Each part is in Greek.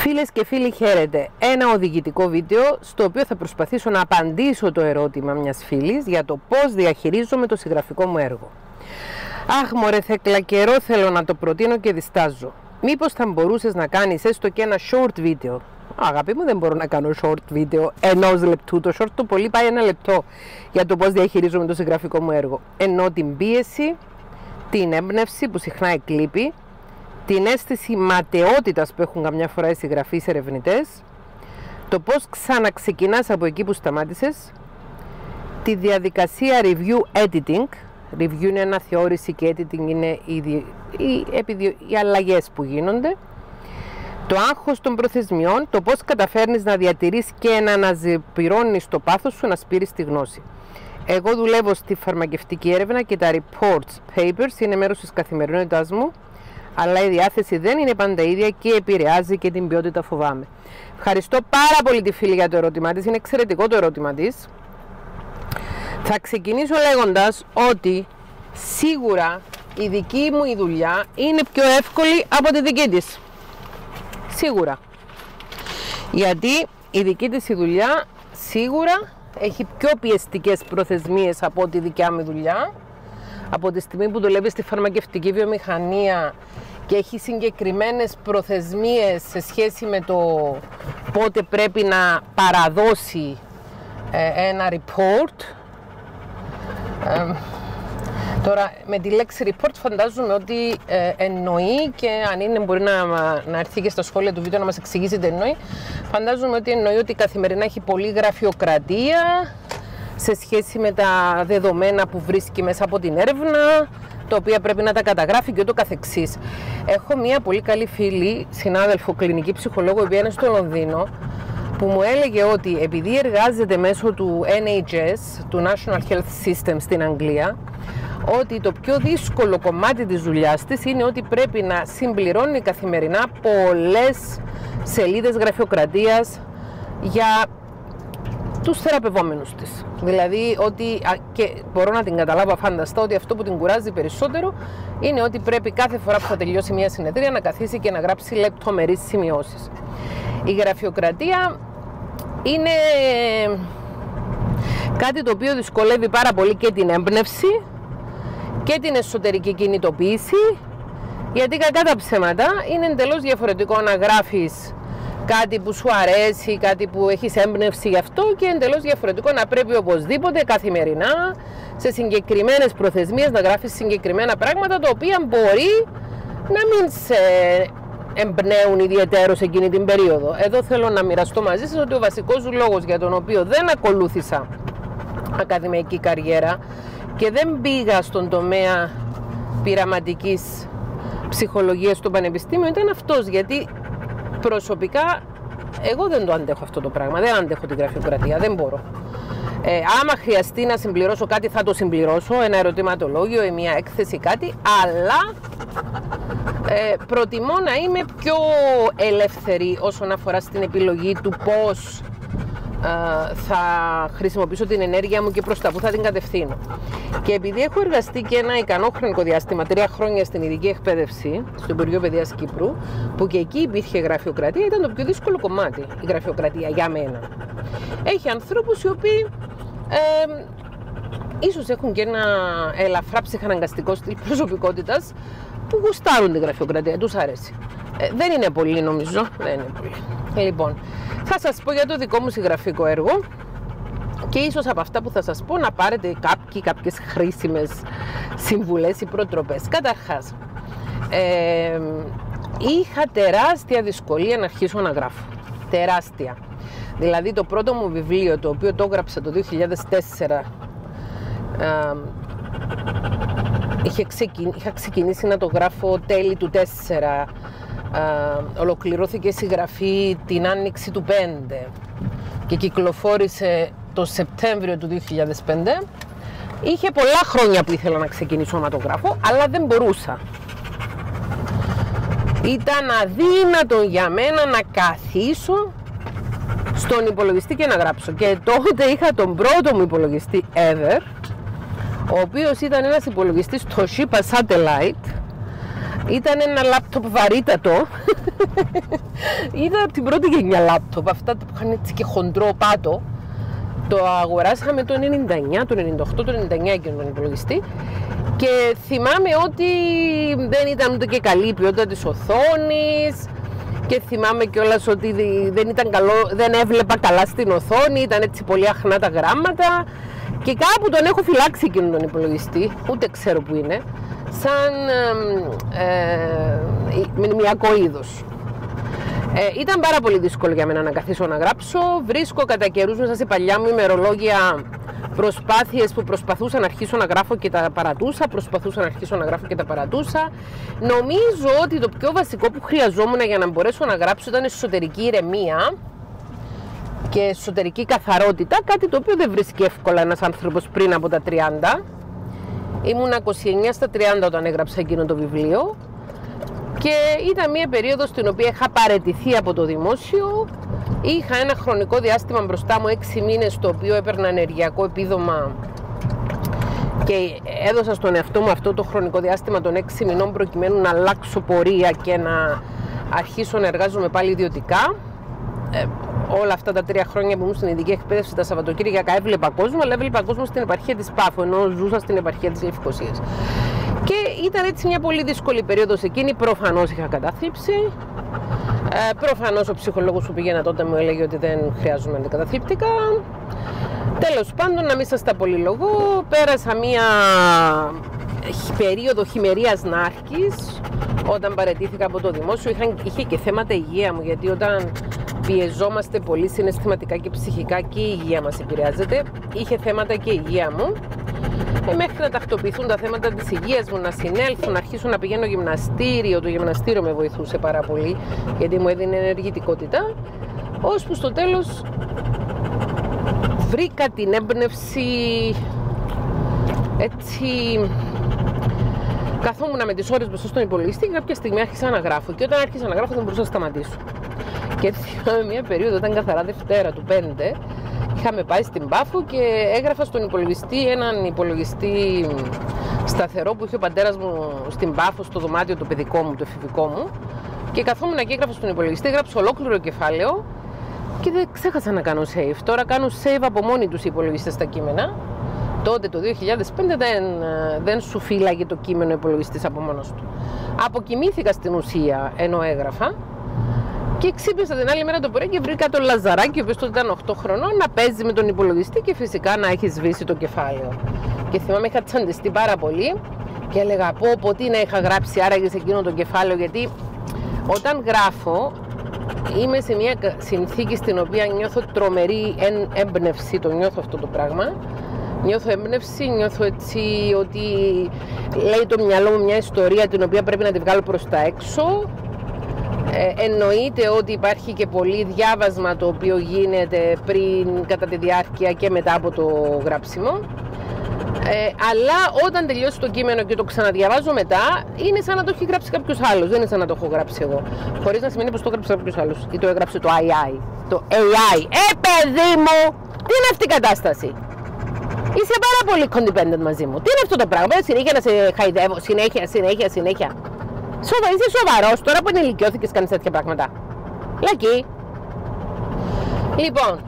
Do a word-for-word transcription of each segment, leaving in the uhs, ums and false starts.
Φίλες και φίλοι, χαίρετε. Ένα οδηγητικό βίντεο στο οποίο θα προσπαθήσω να απαντήσω το ερώτημα μιας φίλης για το πώς διαχειρίζομαι το συγγραφικό μου έργο. Αχ μωρέ Θέκλα, καιρό θέλω να το προτείνω και διστάζω. Μήπως θα μπορούσες να κάνεις έστω και ένα short βίντεο? Αγάπη μου, δεν μπορώ να κάνω short βίντεο ενός λεπτού. Το short το πολύ πάει ένα λεπτό για το πώς διαχειρίζομαι το συγγραφικό μου έργο. Ενώ την πίεση, την έμπνευση που συχνά εκλείπει, την αίσθηση ματαιότητας που έχουν καμιά φορά οι συγγραφείς ερευνητές, το πώς ξαναξεκινάς από εκεί που σταμάτησες, τη διαδικασία review editing. Review είναι αναθεώρηση και editing είναι οι, οι, οι, οι αλλαγές που γίνονται, το άγχος των προθεσμιών, το πώς καταφέρνεις να διατηρείς και να αναζωπυρώνεις το πάθος σου να σπείρεις τη γνώση. Εγώ δουλεύω στη φαρμακευτική έρευνα και τα reports, papers είναι μέρος της καθημερινότητάς μου, αλλά η διάθεση δεν είναι πάντα ίδια και επηρεάζει και την ποιότητα, φοβάμαι. Ευχαριστώ πάρα πολύ τη φίλη για το ερώτημά της, είναι εξαιρετικό το ερώτημα της. Θα ξεκινήσω λέγοντας ότι σίγουρα η δική μου η δουλειά είναι πιο εύκολη από τη δική της. Σίγουρα. Γιατί η δική της η δουλειά σίγουρα έχει πιο πιεστικές προθεσμίες από τη δικιά μου δουλειά. Από τη στιγμή που δουλεύει στη φαρμακευτική βιομηχανία και έχει συγκεκριμένες προθεσμίες σε σχέση με το πότε πρέπει να παραδώσει ε, ένα report. Ε, τώρα με τη λέξη report φαντάζομαι ότι ε, εννοεί, και αν είναι μπορεί να, να έρθει και στα σχόλια του βίντεο να μας εξηγήσει τι εννοεί. Φαντάζομαι ότι εννοεί ότι καθημερινά έχει πολλή γραφειοκρατία σε σχέση με τα δεδομένα που βρίσκει μέσα από την έρευνα, τα οποία πρέπει να τα καταγράφει και ούτω καθεξής. Έχω μια πολύ καλή φίλη, συνάδελφο, κλινική ψυχολόγο, η οποία είναι στο Λονδίνο, που μου έλεγε ότι επειδή εργάζεται μέσω του N H S, του National Health System στην Αγγλία, ότι το πιο δύσκολο κομμάτι της δουλειάς της είναι ότι πρέπει να συμπληρώνει καθημερινά πολλές σελίδες γραφειοκρατίας για τους θεραπευόμενους της. Δηλαδή, ότι, και μπορώ να την καταλάβω φανταστά, ότι αυτό που την κουράζει περισσότερο είναι ότι πρέπει κάθε φορά που θα τελειώσει μια συνεδρία να καθίσει και να γράψει λεπτομερείς σημειώσεις. Η γραφειοκρατία είναι κάτι το οποίο δυσκολεύει πάρα πολύ και την έμπνευση και την εσωτερική κινητοποίηση, γιατί κακά τα ψέματα είναι εντελώς διαφορετικό να γράφεις κάτι που σου αρέσει, κάτι που έχεις έμπνευση γι' αυτό, και εντελώς διαφορετικό να πρέπει οπωσδήποτε καθημερινά σε συγκεκριμένες προθεσμίες να γράφεις συγκεκριμένα πράγματα, τα οποία μπορεί να μην σε εμπνέουν ιδιαιτέρως εκείνη την περίοδο. Εδώ θέλω να μοιραστώ μαζί σας ότι ο βασικός λόγος για τον οποίο δεν ακολούθησα ακαδημαϊκή καριέρα και δεν πήγα στον τομέα πειραματικής ψυχολογίας στο πανεπιστήμιο ήταν αυτός, γιατί προσωπικά εγώ δεν το αντέχω αυτό το πράγμα, δεν αντέχω την γραφειοκρατία, δεν μπορώ. Ε, άμα χρειαστεί να συμπληρώσω κάτι θα το συμπληρώσω, ένα ερωτηματολόγιο ή μια έκθεση, κάτι, αλλά ε, προτιμώ να είμαι πιο ελεύθερη όσον αφορά στην επιλογή του πώς ε, θα χρησιμοποιήσω την ενέργεια μου και προς τα που θα την κατευθύνω. Και επειδή έχω εργαστεί και ένα ικανό χρονικό διάστημα, τρία χρόνια στην ειδική εκπαίδευση, στο Υπουργείο Παιδείας Κύπρου, που και εκεί υπήρχε γραφειοκρατία, ήταν το πιο δύσκολο κομμάτι η γραφειοκρατία για μένα. Έχει ανθρώπους οι οποίοι ε, ίσως έχουν και ένα ελαφρά ψυχαναγκαστικό στυλ προσωπικότητας που γουστάρουν τη γραφειοκρατία, τους αρέσει. Ε, δεν είναι πολύ, νομίζω, δεν είναι πολύ. Λοιπόν, θα σας πω για το δικό μου συγγραφικό έργο και ίσως από αυτά που θα σας πω να πάρετε κάποιοι, κάποιες χρήσιμες συμβουλές ή προτροπές. Καταρχάς, ε, είχα τεράστια δυσκολία να αρχίσω να γράφω. Τεράστια. Δηλαδή το πρώτο μου βιβλίο, το οποίο το έγραψα το δύο χιλιάδες τέσσερα, ε, είχε ξεκινήσει, είχα ξεκινήσει να το γράφω τέλη του τέσσερα, ε, ολοκληρώθηκε η συγγραφή την άνοιξη του πέντε και κυκλοφόρησε το Σεπτέμβριο του δύο χιλιάδες πέντε. Είχε πολλά χρόνια που ήθελα να ξεκινήσω να το γράφω, αλλά δεν μπορούσα. Ήταν αδύνατο για μένα να καθίσω στον υπολογιστή και να γράψω. Και τότε είχα τον πρώτο μου υπολογιστή ever, ο οποίος ήταν ένας υπολογιστής Toshiba Satellite, Ήταν ένα λάπτοπ βαρύτατο. Ήταν από την πρώτη γενιά λάπτοπ, αυτά που είχαν έτσι και χοντρό πάτο. Το αγοράσαμε το ενενήντα εννιά, το ενενήντα οκτώ, το ενενήντα εννιά εκείνο τον υπολογιστή. Και θυμάμαι ότι δεν ήταν ούτε και καλή η ποιότητα της οθόνης. Και θυμάμαι κιόλας ότι δεν, ήταν καλό, δεν έβλεπα καλά στην οθόνη, ήταν έτσι πολύ αχνά τα γράμματα. Και κάπου τον έχω φυλάξει εκείνον τον υπολογιστή, ούτε ξέρω που είναι, σαν ε, μνημιακό είδος. Ε, ήταν πάρα πολύ δύσκολο για μένα να καθίσω να γράψω. Βρίσκω κατά καιρούς μέσα σε παλιά μου ημερολόγια προσπάθειες που προσπαθούσα να αρχίσω να γράφω και τα παρατούσα, προσπαθούσα να αρχίσω να γράφω και τα παρατούσα. Νομίζω ότι το πιο βασικό που χρειαζόμουν για να μπορέσω να γράψω ήταν εσωτερική ηρεμία και εσωτερική καθαρότητα, κάτι το οποίο δεν βρίσκει εύκολα ένας άνθρωπος πριν από τα τριάντα. Ήμουν είκοσι εννιά στα τριάντα όταν έγραψα εκείνο το βιβλίο και ήταν μια περίοδος στην οποία είχα παραιτηθεί από το δημόσιο. Είχα ένα χρονικό διάστημα μπροστά μου, έξι μήνες, το οποίο έπαιρνα ενεργειακό επίδομα και έδωσα στον εαυτό μου αυτό το χρονικό διάστημα των έξι μηνών προκειμένου να αλλάξω πορεία και να αρχίσω να εργάζομαι πάλι ιδιωτικά. Ε, όλα αυτά τα τρία χρόνια που ήμουν στην ειδική εκπαίδευση, τα Σαββατοκύριακα έβλεπα κόσμο, αλλά έβλεπα κόσμο στην επαρχία της Πάφου, ενώ ζούσα στην επαρχία της Λευκωσίας. Και ήταν έτσι μια πολύ δύσκολη περίοδος εκείνη. Προφανώς είχα κατάθλιψη. Ε, προφανώς ο ψυχολόγος που πήγαινα τότε μου έλεγε ότι δεν χρειάζομαι αντικαταθλιπτικά. Τέλος πάντων, να μην σας τα πολυλογώ, πέρασα μια περίοδο χειμερίας νάρκης όταν παραιτήθηκα από το δημόσιο. Είχα, είχε και θέματα υγεία μου, γιατί όταν πιεζόμαστε πολύ συναισθηματικά και ψυχικά και η υγεία μας επηρεάζεται. Είχε θέματα και η υγεία μου. Ε, μέχρι να τακτοποιηθούν τα θέματα της υγείας μου, να συνέλθω, να αρχίσω να πηγαίνω γυμναστήριο. Το γυμναστήριο με βοηθούσε πάρα πολύ, γιατί μου έδινε ενεργητικότητα. Ώσπου στο τέλος βρήκα την έμπνευση, έτσι καθόμουν με τις ώρες μπροστά στον υπολογιστή και κάποια στιγμή άρχισα να γράφω. Και όταν άρχισα να γράφω δεν μπορούσα να σταματήσω. Και θυμάμαι μια περίοδο, ήταν καθαρά Δευτέρα του πέντε, είχαμε πάει στην Πάφο και έγραφα στον υπολογιστή, έναν υπολογιστή σταθερό που είχε ο πατέρας μου στην Πάφο, στο δωμάτιο το παιδικό μου, το εφηβικό μου. Και καθόμουν και έγραφα στον υπολογιστή, έγραψα ολόκληρο κεφάλαιο και δεν ξέχασα να κάνω save. Τώρα κάνουν save από μόνοι τους οι υπολογιστές στα κείμενα. Τότε το δύο χιλιάδες πέντε δεν, δεν σου φύλαγε το κείμενο υπολογιστής από μόνος του. Αποκοιμήθηκα στην ουσία ενώ έγραφα. Και ξύπνησα την άλλη μέρα το πρωί και βρήκα τον Λαζαράκι, ο οποίος τότε ήταν οκτώ χρονών, να παίζει με τον υπολογιστή και φυσικά να έχει σβήσει το κεφάλαιο. Και θυμάμαι είχα τσαντιστεί πάρα πολύ και έλεγα πω πω τι να είχα γράψει άραγε σε εκείνο το κεφάλαιο, γιατί όταν γράφω είμαι σε μια συνθήκη στην οποία νιώθω τρομερή έμπνευση, το νιώθω αυτό το πράγμα. Νιώθω έμπνευση, νιώθω έτσι ότι λέει το μυαλό μου μια ιστορία την οποία πρέπει να τη βγάλω προς τα έξω. Ε, εννοείται ότι υπάρχει και πολύ διάβασμα το οποίο γίνεται πριν, κατά τη διάρκεια και μετά από το γράψιμο. Ε, αλλά όταν τελειώσει το κείμενο και το ξαναδιαβάζω μετά, είναι σαν να το έχει γράψει κάποιος άλλος, δεν είναι σαν να το έχω γράψει εγώ. Χωρίς να σημαίνει πως το έγραψε κάποιος άλλος ή το έγραψε το έι άι. Το έι άι. Ε, παιδί μου, τι είναι αυτή η κατάσταση? Είσαι πάρα πολύ codependent μαζί μου. Τι είναι αυτό το πράγμα? Συνέχεια να σε χαϊδεύω, συνέχεια, συνέχεια, συνέχεια. Σοβα, είσαι σοβαρός τώρα που ενηλικιώθηκες, κάνεις τέτοια πράγματα? Λακί. Λοιπόν,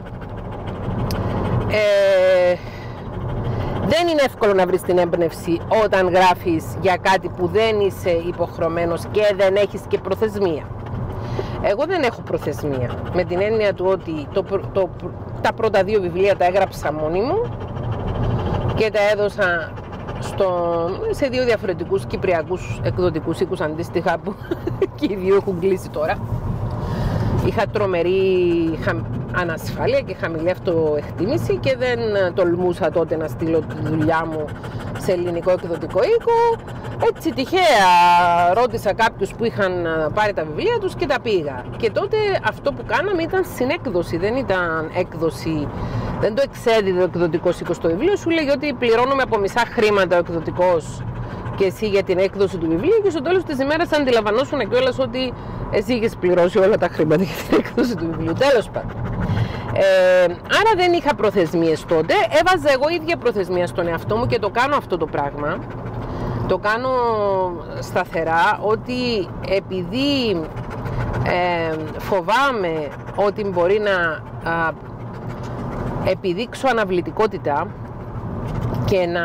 ε, δεν είναι εύκολο να βρεις την έμπνευση όταν γράφεις για κάτι που δεν είσαι υποχρεωμένος και δεν έχεις και προθεσμία. Εγώ δεν έχω προθεσμία, με την έννοια του ότι το, το, τα πρώτα δύο βιβλία τα έγραψα μόνη μου και τα έδωσα στο, σε δύο διαφορετικούς κυπριακούς εκδοτικούς οίκους αντίστοιχα, που και οι δύο έχουν κλείσει τώρα. Είχα τρομερή ανασφάλεια και χαμηλή αυτοεκτίμηση και δεν τολμούσα τότε να στείλω τη δουλειά μου σε ελληνικό εκδοτικό οίκο. Έτσι τυχαία ρώτησα κάποιους που είχαν πάρει τα βιβλία τους και τα πήγα. Και τότε αυτό που κάναμε ήταν συνέκδοση, δεν ήταν έκδοση. Δεν το εξέδιδε ο εκδοτικός οίκος το βιβλίο, σου λέγει ότι πληρώνουμε από μισά χρήματα ο εκδοτικός και εσύ για την έκδοση του βιβλίου, και στο τέλος της ημέρας αντιλαμβανόσουν κιόλας ότι εσύ είχες πληρώσει όλα τα χρήματα για την έκδοση του βιβλίου. Τέλος πάντων. Ε, άρα δεν είχα προθεσμίες τότε. Έβαζα εγώ ίδια προθεσμία στον εαυτό μου και το κάνω αυτό το πράγμα. Το Το κάνω σταθερά ότι επειδή ε, φοβάμαι ότι μπορεί να α, επιδείξω αναβλητικότητα και να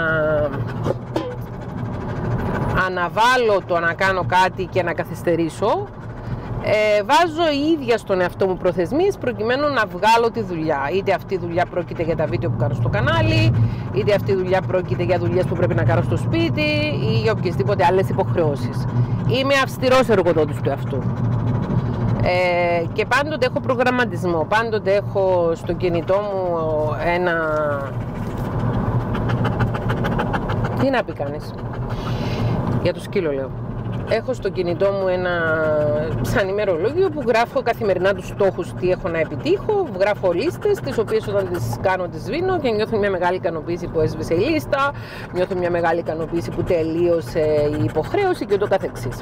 αναβάλω το να κάνω κάτι και να καθυστερήσω, ε, βάζω η ίδια στον εαυτό μου προθεσμίες προκειμένου να βγάλω τη δουλειά. Είτε αυτή η δουλειά πρόκειται για τα βίντεο που κάνω στο κανάλι, είτε αυτή η δουλειά πρόκειται για δουλειές που πρέπει να κάνω στο σπίτι ή για οποιασδήποτε άλλες υποχρεώσεις. Είμαι αυστηρός εργοδότης του εαυτού. Ε, και πάντοτε έχω προγραμματισμό, πάντοτε έχω στο κινητό μου ένα... Τι να πει κανείς? Για το σκύλο λέω. Έχω στο κινητό μου ένα σαν ημερολόγιο που γράφω καθημερινά τους στόχους, τι έχω να επιτύχω, γράφω λίστες τις οποίες όταν τις κάνω τις σβήνω και νιώθω μια μεγάλη ικανοποίηση που έσβησε η λίστα, νιώθω μια μεγάλη ικανοποίηση που τελείωσε η υποχρέωση και ούτω καθεξής.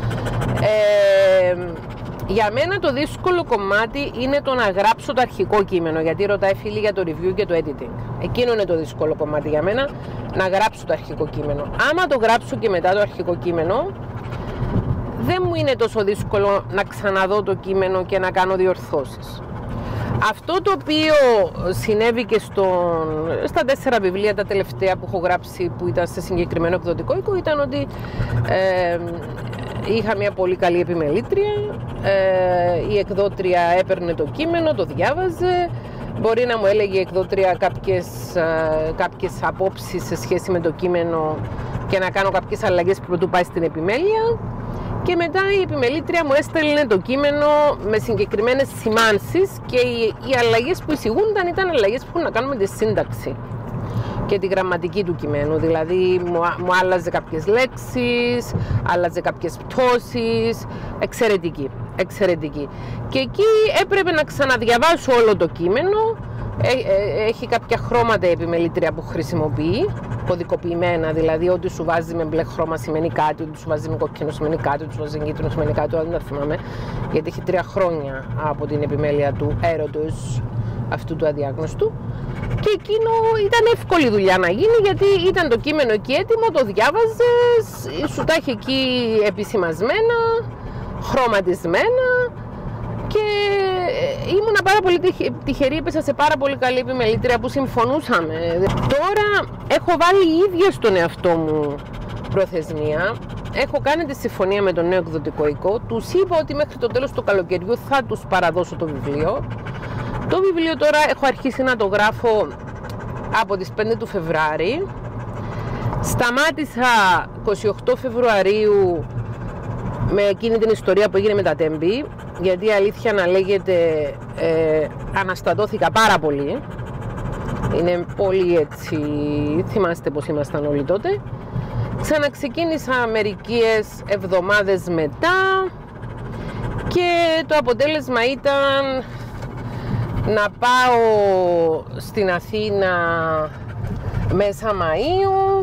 Ε, για μένα το δύσκολο κομμάτι είναι το να γράψω το αρχικό κείμενο, γιατί ρωτάει φίλοι για το review και το editing. Εκείνο είναι το δύσκολο κομμάτι για μένα, να γράψω το αρχικό κείμενο. Άμα το γράψω και μετά το αρχικό κείμενο, δεν μου είναι τόσο δύσκολο να ξαναδώ το κείμενο και να κάνω διορθώσεις. Αυτό το οποίο συνέβη και στον, στα τέσσερα βιβλία τα τελευταία που έχω γράψει που ήταν σε συγκεκριμένο εκδοτικό οίκο ήταν ότι ε, είχα μια πολύ καλή επιμελήτρια, ε, η εκδότρια έπαιρνε το κείμενο, το διάβαζε, μπορεί να μου έλεγε η εκδότρια κάποιες, ε, κάποιες απόψεις σε σχέση με το κείμενο και να κάνω κάποιες αλλαγές πρωτού πάει στην επιμέλεια. Και μετά η επιμελήτρια μου έστελνε το κείμενο με συγκεκριμένες σημάνσεις και οι, οι αλλαγές που εισηγούνταν ήταν αλλαγές που έχουν να κάνουν με τη σύνταξη και τη γραμματική του κειμένου. Δηλαδή μου, μου άλλαζε κάποιες λέξεις, άλλαζε κάποιες πτώσεις, εξαιρετική, εξαιρετική. Και εκεί έπρεπε να ξαναδιαβάσω όλο το κείμενο. Έχει κάποια χρώματα η επιμελήτρια που χρησιμοποιεί, κωδικοποιημένα, δηλαδή ότι σου βάζει με μπλε χρώμα σημαίνει κάτι, ότι σου βάζει με κόκκινο σημαίνει κάτι, ότι σου βάζει με κίτρινο σημαίνει κάτι, δεν τα θυμάμαι, γιατί έχει τρία χρόνια από την επιμέλεια του έρωτος αυτού του αδιάγνωστου. Και εκείνο ήταν εύκολη δουλειά να γίνει, γιατί ήταν το κείμενο εκεί έτοιμο, το διάβαζες, σου τα είχε εκεί επισημασμένα, χρωματισμένα. Και ήμουνα πάρα πολύ τυχερή, έπεσα σε πάρα πολύ καλή επιμελήτρια που συμφωνούσαμε. Τώρα έχω βάλει η ίδια στον εαυτό μου προθεσμία. Έχω κάνει τη συμφωνία με τον νέο εκδοτικό οίκο. Τους είπα ότι μέχρι το τέλος του καλοκαιριού θα τους παραδώσω το βιβλίο. Το βιβλίο τώρα έχω αρχίσει να το γράφω από τις πέντε του Φεβρουαρίου. Σταμάτησα είκοσι οκτώ Φεβρουαρίου με εκείνη την ιστορία που έγινε με τα Τέμπη, γιατί αλήθεια να λέγεται ε, αναστατώθηκα πάρα πολύ. Είναι πολύ έτσι, θυμάστε πως ήμασταν όλοι τότε. Ξαναξεκίνησα μερικές εβδομάδες μετά και το αποτέλεσμα ήταν να πάω στην Αθήνα μέσα Μαΐου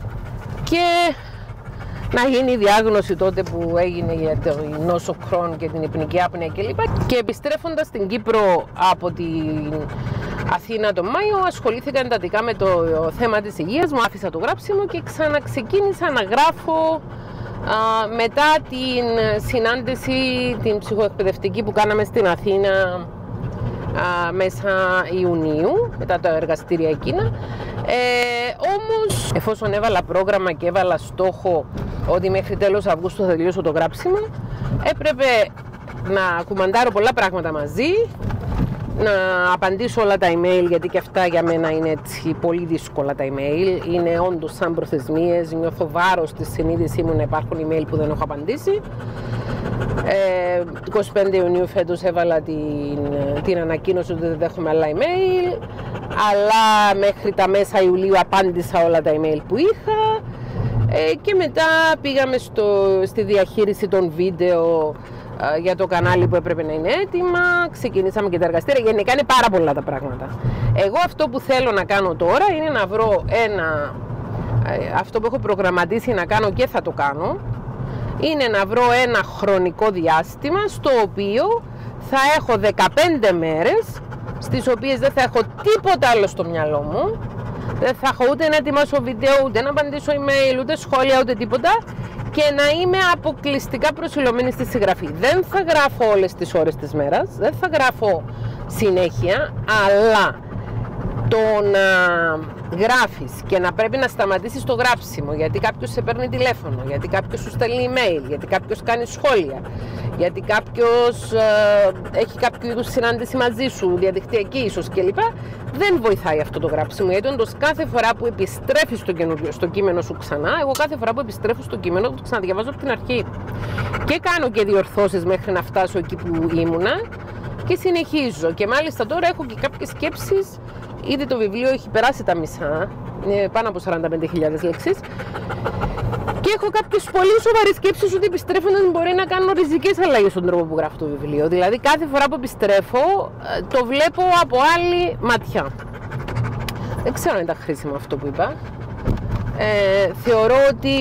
και να γίνει η διάγνωση τότε που έγινε για το νόσο Crohn και την υπνική άπνοια κλπ. Και επιστρέφοντας στην Κύπρο από την Αθήνα τον Μάιο, ασχολήθηκα εντατικά με το θέμα της υγείας μου, άφησα το γράψιμο και ξαναξεκίνησα να γράφω α, μετά την συνάντηση, την ψυχοεκπαιδευτική που κάναμε στην Αθήνα α, μέσα Ιουνίου, μετά τα εργαστήρια εκείνα. Ε, όμως, εφόσον έβαλα πρόγραμμα και έβαλα στόχο ότι μέχρι τέλος Αυγούστου θα τελειώσω το γράψιμο, έπρεπε να κουμαντάρω πολλά πράγματα μαζί, να απαντήσω όλα τα email, γιατί και αυτά για μένα είναι έτσι πολύ δύσκολα τα email. Είναι όντως σαν προθεσμίες, νιώθω βάρος στη συνείδησή μου να υπάρχουν email που δεν έχω απαντήσει. Ε, είκοσι πέντε Ιουνίου φέτος έβαλα την, την ανακοίνωση ότι δεν δέχομαι άλλα email, αλλά μέχρι τα μέσα Ιουλίου απάντησα όλα τα email που είχα. Ε, και μετά πήγαμε στο, στη διαχείριση των βίντεο ε, για το κανάλι που έπρεπε να είναι έτοιμα, ξεκινήσαμε και τα εργαστήρια, γενικά είναι πάρα πολλά τα πράγματα. Εγώ αυτό που θέλω να κάνω τώρα είναι να βρω ένα, ε, αυτό που έχω προγραμματίσει να κάνω και θα το κάνω, είναι να βρω ένα χρονικό διάστημα στο οποίο θα έχω δεκαπέντε μέρες, στις οποίες δεν θα έχω τίποτα άλλο στο μυαλό μου, Δεν θα έχω ούτε να ετοιμάσω βίντεο, ούτε να απαντήσω email, ούτε σχόλια, ούτε τίποτα. Και να είμαι αποκλειστικά προσιλωμένη στη συγγραφή. Δεν θα γράφω όλες τις ώρες της μέρας, δεν θα γράφω συνέχεια, αλλά το να γράφεις και να πρέπει να σταματήσεις το γράψιμο γιατί κάποιος σε παίρνει τηλέφωνο, γιατί κάποιος σου στέλνει email, γιατί κάποιος κάνει σχόλια, γιατί κάποιος ε, έχει κάποιο είδους συνάντηση μαζί σου, διαδικτυακή ίσως κλπ. Δεν βοηθάει αυτό το γράψιμο, γιατί όντως κάθε φορά που επιστρέφεις στο, στο κείμενο σου ξανά, εγώ κάθε φορά που επιστρέφω στο κείμενο το ξαναδιαβάζω από την αρχή και κάνω και διορθώσεις μέχρι να φτάσω εκεί που ήμουνα και συνεχίζω. Και μάλιστα τώρα έχω και κάποιες σκέψεις. Ήδη το βιβλίο έχει περάσει τα μισά, πάνω από σαράντα πέντε χιλιάδες λέξεις, και έχω κάποιες πολύ σοβαρές σκέψεις ότι επιστρέφοντας μπορεί να κάνω ριζικές αλλαγές στον τρόπο που γράφω το βιβλίο. Δηλαδή κάθε φορά που επιστρέφω το βλέπω από άλλη ματιά. Δεν ξέρω αν ήταν χρήσιμο αυτό που είπα. Ε, θεωρώ ότι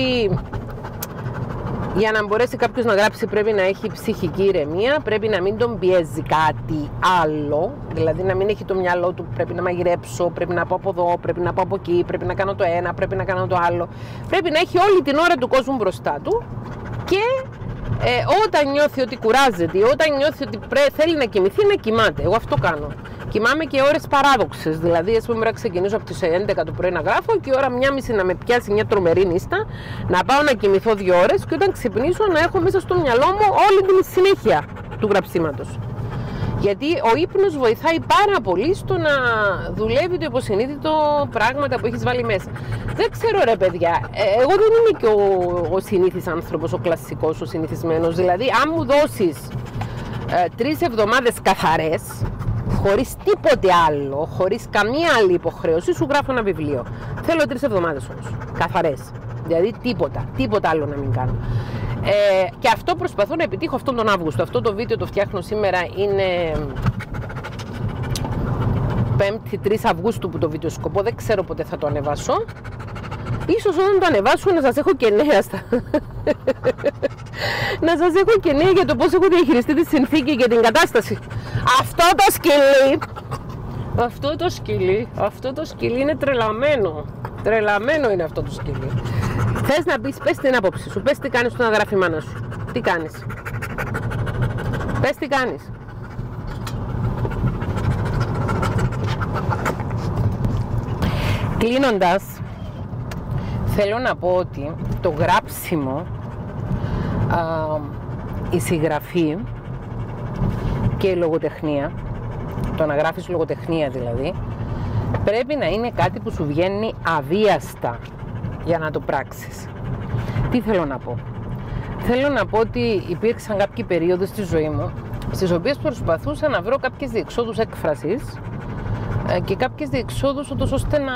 για να μπορέσει κάποιος να γράψει πρέπει να έχει ψυχική ηρεμία, πρέπει να μην τον πιέζει κάτι άλλο, δηλαδή να μην έχει το μυαλό του πρέπει να μαγειρέψω, πρέπει να πάω από εδώ, πρέπει να πάω από εκεί, πρέπει να κάνω το ένα, πρέπει να κάνω το άλλο. Πρέπει να έχει όλη την ώρα του κόσμου μπροστά του και ε, όταν νιώθει ότι κουράζεται, όταν νιώθει ότι πρέ, θέλει να κοιμηθεί, να κοιμάται. Εγώ αυτό κάνω. Κοιμάμαι και ώρες παράδοξες, δηλαδή ας πούμε να ξεκινήσω από τις έντεκα το πρωί να γράφω και η ώρα μία μισή να με πιάσει μια τρομερή νύστα, να πάω να κοιμηθώ δύο ώρες και όταν ξυπνήσω να έχω μέσα στο μυαλό μου όλη την συνέχεια του γραψίματος. Γιατί ο ύπνος βοηθάει πάρα πολύ στο να δουλεύει το υποσυνείδητο πράγματα που έχεις βάλει μέσα. Δεν ξέρω ρε παιδιά, εγώ δεν είμαι και ο, ο συνήθις άνθρωπος, ο κλασικός, ο συνηθισμένος. Δηλαδή αν μου δώσεις ε, τρεις εβδομάδες καθαρές, χωρίς τίποτε άλλο, χωρίς καμία άλλη υποχρέωση, σου γράφω ένα βιβλίο. Θέλω τρεις εβδομάδες όμως, καθαρές. Δηλαδή τίποτα, τίποτα άλλο να μην κάνω. Ε, και αυτό προσπαθώ να επιτύχω αυτόν τον Αύγουστο. Αυτό το βίντεο το φτιάχνω σήμερα, είναι πέμπτη τρεις Αυγούστου που το βίντεο σκοπώ. Δεν ξέρω πότε θα το ανεβάσω. Ίσως όταν το ανεβάσω να σας έχω και νέα στα... να σας έχω και νέα για το πώς έχω διαχειριστεί τη συνθήκη και την κατάσταση. Αυτό το σκυλί, αυτό το σκυλί, αυτό το σκυλί είναι τρελαμένο. Τρελαμένο είναι αυτό το σκυλί. Θες να πεις, πες την άποψη σου, πες τι κάνεις στον αγράφη μάνα σου. Τι κάνεις. Πες τι κάνεις. Κλείνοντας, θέλω να πω ότι το γράψιμο, α, η συγγραφή και η λογοτεχνία, το να γράφεις λογοτεχνία δηλαδή, πρέπει να είναι κάτι που σου βγαίνει αβίαστα για να το πράξεις. Τι θέλω να πω. Θέλω να πω ότι υπήρξαν κάποιοι περίοδοι στη ζωή μου στις οποίες προσπαθούσα να βρω κάποιες διεξόδους έκφρασης και κάποιες διεξόδους ώστε να,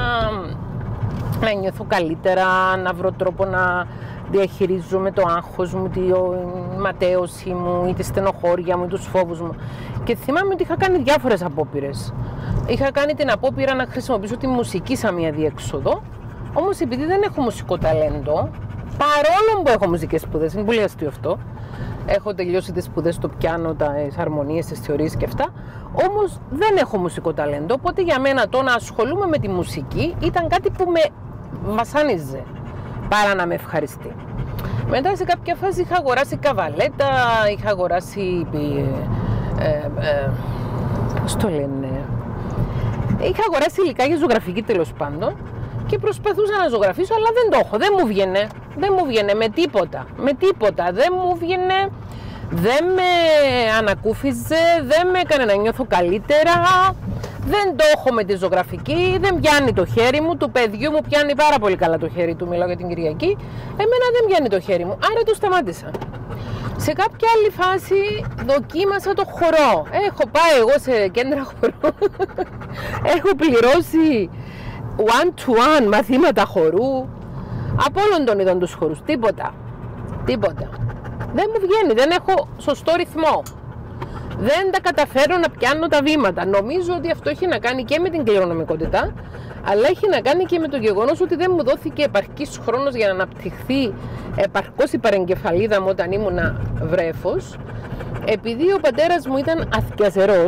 να νιώθω καλύτερα, να βρω τρόπο να διαχειρίζομαι το άγχος μου, τη ματέωση μου ή τη στενοχώρια μου ή τους φόβους μου. Και θυμάμαι ότι είχα κάνει διάφορες απόπειρες. Είχα κάνει την απόπειρα να χρησιμοποιήσω τη μουσική σαν μια διέξοδο, όμως επειδή δεν έχω μουσικό ταλέντο, παρόλο που έχω μουσικές σπουδές, είναι πολύ αστείο αυτό, έχω τελειώσει τις σπουδές στο πιάνο, τις αρμονίες, τις θεωρίες και αυτά, όμως δεν έχω μουσικό ταλέντο, οπότε για μένα το να ασχολούμαι με τη μουσική ήταν κάτι που με βασάνιζε παρά να με ευχαριστεί. Μετά σε κάποια φάση είχα αγοράσει καβαλέτα, είχα αγοράσει, ε, ε, ε, πώς το λένε, είχα αγοράσει υλικά για ζωγραφική τέλος πάντων και προσπαθούσα να ζωγραφίσω, αλλά δεν το έχω, δεν μου βγαίνε, δεν μου βγαίνε με τίποτα, με τίποτα, δεν μου βγαίνε, δεν με ανακούφιζε, δεν με έκανε να νιώθω καλύτερα, δεν το έχω με τη ζωγραφική, δεν πιάνει το χέρι μου, του παιδιού μου πιάνει πάρα πολύ καλά το χέρι του, μιλάω για την Κυριακή, εμένα δεν πιάνει το χέρι μου, άρα το σταμάτησα. Σε κάποια άλλη φάση δοκίμασα το χορό, έχω πάει εγώ σε κέντρα χορού, έχω πληρώσει one to one μαθήματα χορού, από όλων των είδων τους χορούς, τίποτα, τίποτα. Δεν μου βγαίνει, δεν έχω σωστό ρυθμό. Δεν τα καταφέρω να πιάνω τα βήματα. Νομίζω ότι αυτό έχει να κάνει και με την κληρονομικότητα, αλλά έχει να κάνει και με το γεγονός ότι δεν μου δόθηκε επαρκής χρόνος για να αναπτυχθεί επαρκώς η παρεγκεφαλίδα μου όταν ήμουνα βρέφος. Επειδή ο πατέρας μου ήταν αθκιαζερός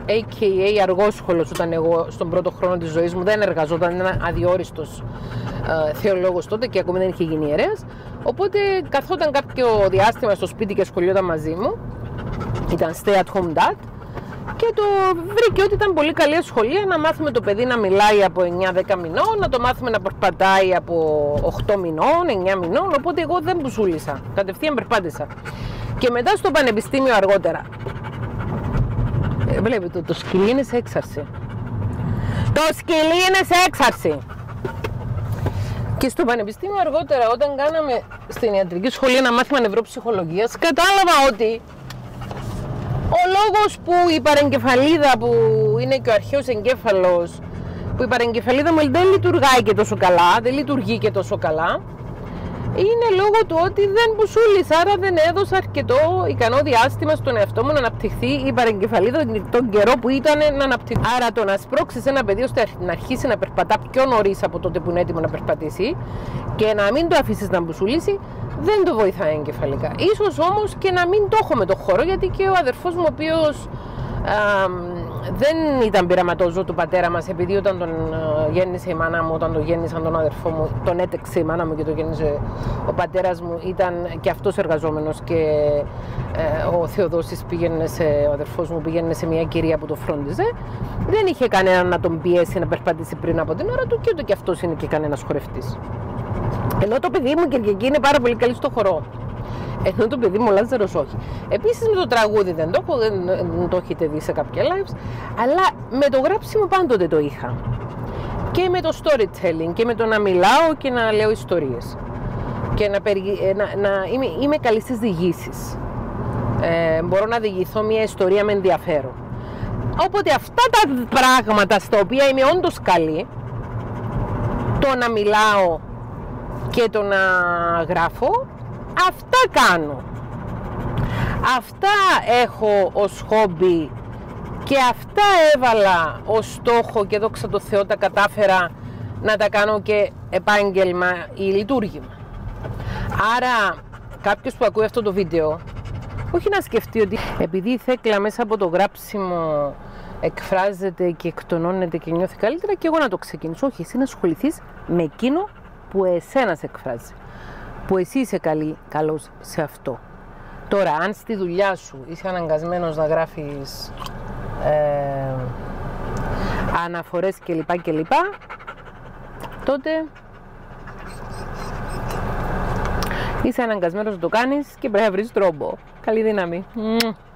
έι κέι έι αργόσχολος, όταν εγώ στον πρώτο χρόνο της ζωής μου δεν εργαζόταν, ήταν αδιόριστος ε, θεολόγος τότε και ακόμη δεν είχε γίνει ιερέας. Οπότε καθόταν κάποιο διάστημα στο σπίτι και ασχολιόταν μαζί μου. Ήταν stay at home dad. Και το βρήκε ότι ήταν πολύ καλή σχολεία να μάθουμε το παιδί να μιλάει από εννιά δέκα μηνών, να το μάθουμε να περπατάει από οκτώ μηνών, εννιά μηνών. Οπότε εγώ δεν μπουσούλησα. Κατευθείαν περπάτησα. Και μετά στο πανεπιστήμιο αργότερα. Ε, βλέπετε, το, το σκυλί είναι σε έξαρση. Το σκυλί είναι σε έξαρση. Και στο πανεπιστήμιο αργότερα, όταν κάναμε στην ιατρική σχολή ένα μάθημα νευροψυχολογίας, κατάλαβα ότι ο λόγος που η παρεγκεφαλίδα, που είναι και ο αρχαίος εγκέφαλος, που η παρεγκεφαλίδα μου δεν λειτουργάει και τόσο καλά, δεν λειτουργεί και τόσο καλά, είναι λόγω του ότι δεν μπουσούλησα, άρα δεν έδωσα αρκετό ικανό διάστημα στον εαυτό μου να αναπτυχθεί η παρεγκεφαλίδα τον καιρό που ήταν να αναπτυχθεί. Άρα το να σπρώξεις ένα παιδί ώστε να αρχίσει να περπατά πιο νωρίς από τότε που είναι έτοιμο να περπατήσει και να μην το αφήσεις να μπουσουλήσει, δεν το βοηθάει εγκεφαλικά. Ίσως όμως και να μην το έχω με το χώρο, γιατί και ο αδερφός μου, ο οποίος α, δεν ήταν πειραματόζω του πατέρα μας, επειδή όταν τον γέννησε η μάνα μου, όταν τον γέννησαν τον αδερφό μου, τον έτεξε η μάνα μου και τον γέννησε ο πατέρας μου, ήταν και αυτός εργαζόμενος και ε, ο Θεοδόσης πήγαινε σε, ο αδερφός μου πήγαινε σε μια κυρία που το φρόντιζε. Δεν είχε κανέναν να τον πιέσει να περπατήσει πριν από την ώρα του και ούτε και αυτός είναι και κανένας χορευτής. Ενώ το παιδί μου Κυριακή είναι πάρα πολύ καλή στο χορό. Ενώ το παιδί μου ο Λάζαρος όχι. Επίσης με το τραγούδι δεν το έχω, δεν, δεν το έχετε δει σε κάποια lives, αλλά με το γράψιμο πάντοτε το είχα. Και με το storytelling και με το να μιλάω και να λέω ιστορίες. Και να, περι, να, να είμαι, είμαι καλή στις διηγήσεις. Ε, μπορώ να διηγηθώ μια ιστορία με ενδιαφέρον. Οπότε αυτά τα πράγματα στα οποία είμαι όντως καλή, το να μιλάω και το να γράφω, αυτά κάνω. Αυτά έχω ως χόμπι και αυτά έβαλα ως στόχο και δόξα τω Θεώ τα κατάφερα να τα κάνω και επάγγελμα ή λειτουργήμα. Άρα κάποιος που ακούει αυτό το βίντεο, όχι να σκεφτεί ότι επειδή η Θέκλα μέσα από το γράψιμο εκφράζεται και εκτονώνεται και νιώθει καλύτερα και εγώ να το ξεκινήσω. Όχι, εσύ να ασχοληθείς με εκείνο που εσένα σε εκφράζει, που εσύ είσαι καλή, καλός σε αυτό. Τώρα, αν στη δουλειά σου είσαι αναγκασμένος να γράφεις ε, αναφορές κλπ κλπ, τότε είσαι αναγκασμένος να το κάνεις και πρέπει να βρεις τρόπο. Καλή δύναμη.